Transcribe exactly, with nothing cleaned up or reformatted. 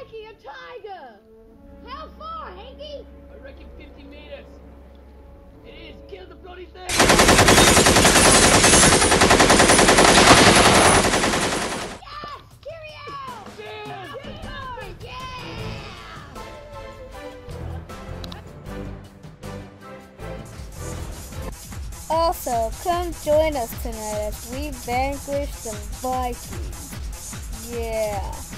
Mikey, a tiger! How far, Hanky? I reckon fifty meters. It is. Kill the bloody thing. Yes! Cheerio! Cheers! Yeah! Also, come join us tonight as we vanquish the Vikings. Yeah.